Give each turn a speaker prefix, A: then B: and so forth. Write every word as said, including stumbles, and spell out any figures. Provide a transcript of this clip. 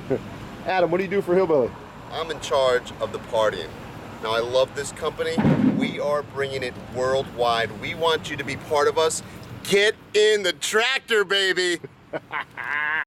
A: Adam, what do you do for HillBilly?
B: I'm in charge of the partying. Now, I love this company. We are bringing it worldwide. We want you to be part of us. Get in the tractor, baby.